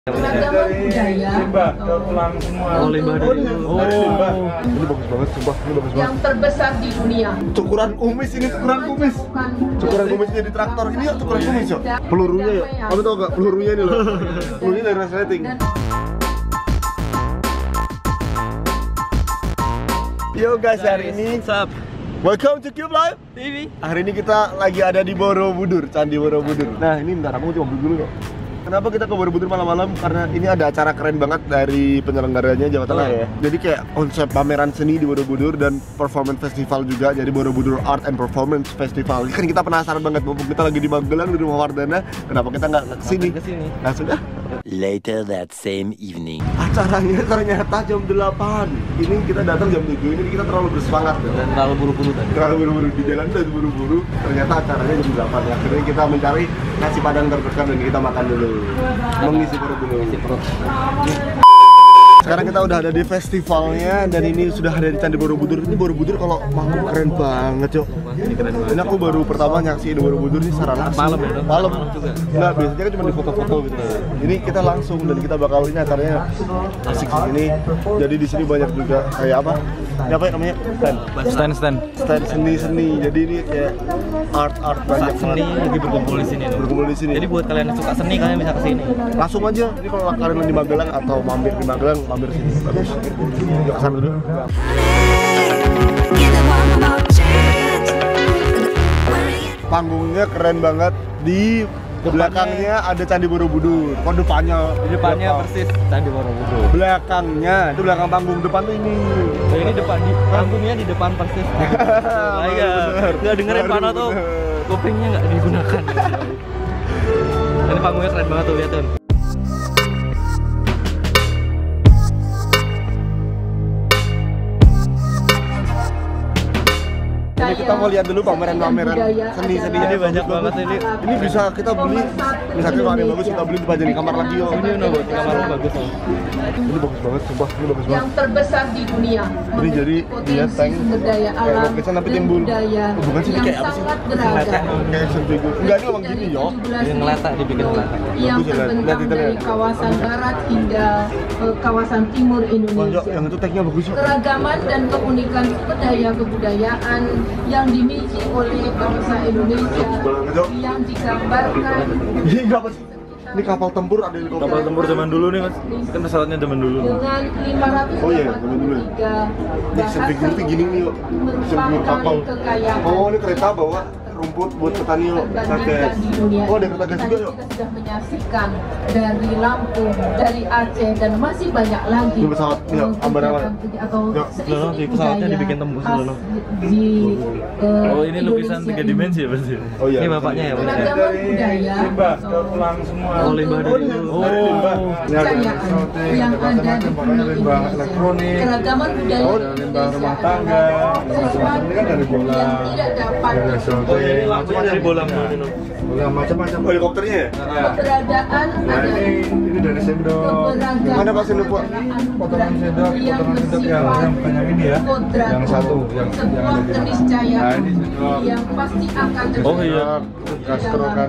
Keragaman budaya limbah daur ulang semua. Oh, limbah dari limbah. Ini bagus banget, sumpah. Ini bagus banget. yang terbesar di dunia. Cukuran kumis ini, cukuran kumis. Cukuran kumisnya di traktor ini ya, cukuran kumis ya. Pelurunya ya. Kamu tahu nggak pelurunya ini loh? Pelurunya dari resleting. Yo guys, hari ini welcome to Cube Live TV. Hari ini kita lagi ada di Borobudur, Candi Borobudur. Nah ini bentar, aku coba beli dulu kok. Kenapa kita ke Borobudur malam-malam? Karena ini ada acara keren banget dari penyelenggaranya Jawa Tengah ya. Jadi kayak konsep pameran seni di Borobudur dan performance festival juga. Jadi Borobudur Art and Performance Festival. Kan kita penasaran banget, mumpung kita lagi di Magelang di rumah Wardana, kenapa kita nggak kesini? Nah sudah. Later that same evening. Acaranya ternyata jam 8. Ini kita datang jam 7. Ini kita terlalu bersemangat Dan terlalu buru-buru tadi. terlalu buru-buru di jalan udah buru-buru. Ternyata acaranya jam 8. Akhirnya kita mencari nasi padang terdekat dan kita makan dulu. Mengisi perut dulu. Sekarang kita udah ada di festivalnya dan ini sudah ada di Candi Borobudur. Ini Borobudur kalau manggung keren banget, Cok. Ini keren banget. Ini aku baru pertama nyaksiin Borobudur ini secara langsung. Malam ya? Malam juga. Enggak, biasanya kan cuma di foto-foto gitu. Ini kita langsung dan kita bakal ini acaranya asik di sini. Jadi di sini banyak juga kayak apa? Ini apa ya namanya? Stand. Stand seni-seni. Jadi ini kayak art banyak Seni lagi berkumpul di sini. berkumpul di sini. Jadi buat kalian yang suka seni kalian bisa kesini. Langsung aja. Ini kalau kalian di Magelang atau mampir di Magelang, mampir sini. Bagus. Yuk kesana dulu. Panggungnya keren banget. Di belakangnya ada Candi Borobudur. Kok depannya? Di depannya persis Candi Borobudur. Belakangnya, itu belakang panggung, depan tuh ini. Nah, ini depan di panggungnya di depan persis. Nah, iya. Nggak dengerin Baru Pano tuh. bener. Kupingnya nggak digunakan. Ini panggungnya keren banget tuh, lihat tuh. Ini kita mau lihat dulu pameran-pameran seni-seni. Ini banyak banget ini. Ini bisa kita beli, misalnya kalau ada yang bagus kita beli di kamar lagi yo. Ini buat di kamar lu bagus tuh. Ini bagus banget, sumpah, ini bagus Yang banget. terbesar di dunia. Ini jadi dia tank sumber daya kayak alam roketan tapi dan timbul. budaya Oh, bukan sih, ini yang kayak apa sih? sangat beragam. Kayak action figure. Enggak, ini emang gini yo. Yang ngeletak, dibikin ngeletak. Yang Bagus ya, lihat. terbentang Lihat, dari lihat. kawasan barat hingga kawasan timur Banyak Indonesia. yang itu tanknya bagus yo. Keragaman dan keunikan sumber daya kebudayaan yang dimiliki oleh bangsa Indonesia yang digambarkan Ini apa sih? Ini kapal tempur, ada helikopter. Kapal tempur zaman dulu nih, Mas. Kan pesawatnya zaman dulu. dengan 583 Oh iya, zaman dulu ya. Ini action figure tuh gini nih yo. Action figure kapal. kekayaan. Oh, ini kereta bawa rumput buat petani yo. Terbandingkan di dunia. Oh, ada kereta gas juga yo. Kita sudah menyaksikan dari Lampung, dari Aceh dan masih banyak lagi. Ini pesawat, ya, ambar-ambar. Atau Ya, seni loh, di pesawatnya budaya dibikin tembus khas loh. Di Oh, ini lukisan Indonesia 3 dimensi ya, Mas? Oh iya. Ini bapaknya ya, Mas? Keragaman budaya limbah daur ulang semua. Oh, limbah dari dulu. kekayaan yang ada di bumi limbah Indonesia. elektronik. Keragaman budaya Oh, Indonesia limbah rumah tangga. adalah Macam-macam ini kan dari bola. yang tidak dapat Oh, ini lampunya dari bola ini. Bola macam-macam. Oh, helikopternya ya? keberadaan Nah, ini dari sendok. Yang mana Pak sendok, Pak? potongan sendok yang banyak ini ya. Yang satu, yang sebuah ada di keniscayaan Nah, ini sendok. yang pasti akan terjadi Oh, iya. Kastrokan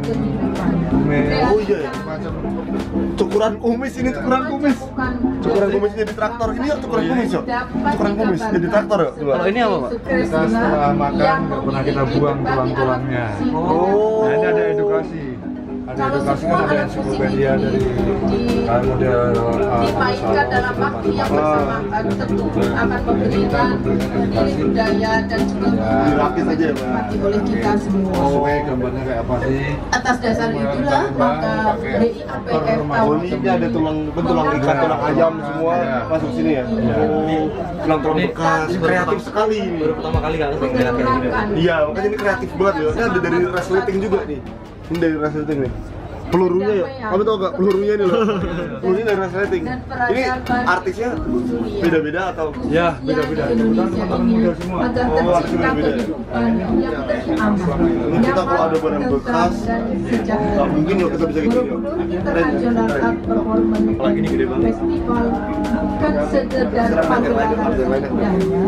oh iya ya, macam cukuran kumis ini, cukuran kumis. Cukuran kumis jadi traktor. Ini ya cukuran kumis yo. Cukuran kumis jadi traktor yo. Coba. Kalau ini apa, Pak? Kita setelah makan nggak pernah kita buang tulang-tulangnya. Oh. Nah, ini ada edukasi. Ada edukasi kan ada ensiklopedia dari model dimainkan dalam waktu yang bersamaan tentu akan memberikan nilai budaya dan juga Dirakit aja ya, Pak. dinikmati oleh kita semua. sesuai gambarnya kayak apa sih? Atas dasar itulah maka BIAPF Oh, ini ada tulang ikan, tulang ayam semua masuk sini ya. Oh, tulang bekas. Ini kreatif sekali ini. Baru pertama kali kan saya ngeliat kayak gini. Iya, makanya ini kreatif banget ya. Ini ada dari resleting juga nih. Ini dari resleting nih. Pelurunya ya. Kamu tahu nggak pelurunya ini loh? Pelurunya dari resleting. Ini artisnya beda-beda atau? Ya, beda-beda. Kebetulan teman-teman muda semua. agar Oh, artis tercipta beda-beda. kehidupan yang beraman, Ini kita kalau ada barang nyaman, bekas, tentram, dan sejahtera. nggak mungkin loh kita bisa kayak gini. Borobudur International Art Performance Apalagi ini gede banget. Festival bukan sekedar pagelaran seni budaya.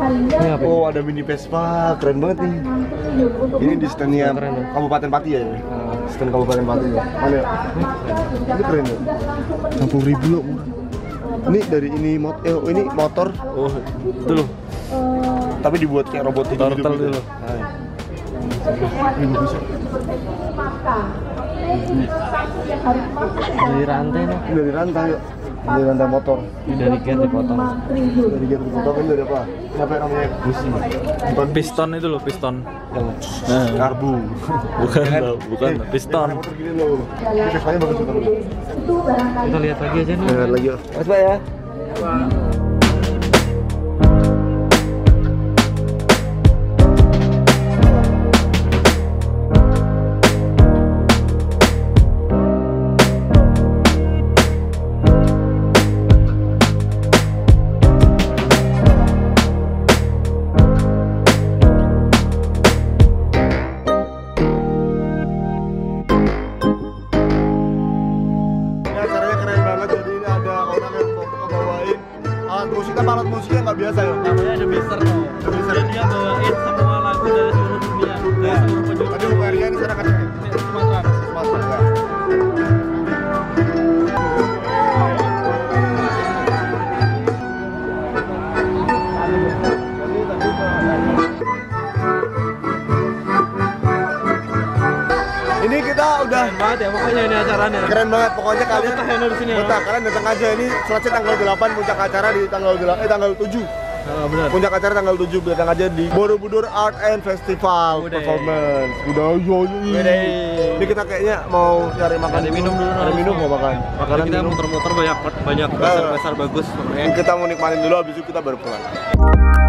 Ini apa? Oh, ada mini Vespa, keren banget nih. Ini di standnya Kabupaten Pati ya? Stand Kabupaten Pati ya? Mana ya? Ini keren ya? 60.000 loh. Ini dari ini ini motor. Oh, itu loh. Tapi dibuat kayak robot gitu. Turtle dulu. Ini bagus ya. Dari rantai nih. Ini dari rantai ya. Dari rantai motor. Ini dari gear dipotong. Dari gitu dipotong ini dari apa? Siapa yang namanya? Busi. Bukan Piston itu loh, piston. yang karbu. Bukan, bukan piston. Motor gini loh. Ini Vespanya bagus banget. Kita lihat lagi aja nih. Lihat lagi. Mas Pak ya. Alat musiknya nggak biasa ya? Namanya The Mister loh. Dan dia bawain semua lagu dari seluruh dunia. Dari seluruh penjuru. Tadi UPR-nya ini sana kan? Ini Sumatera. Sumatera ya. Ini kita udah Keren banget ya pokoknya ini acaranya. keren banget pokoknya kalian Betah ya di sini ya. betah, kalian datang aja ini selesai tanggal 8 puncak acara di tanggal 7. Benar. Puncak acara tanggal 7 datang aja di Borobudur Art and Festival Udah. Performance. Udah Udah. Ini kita kayaknya mau cari makan Ada minum dulu. Ada minum mau makan. Makanan Kita minum. muter-muter banyak pasar bagus. Kita mau nikmatin dulu habis itu kita baru pulang.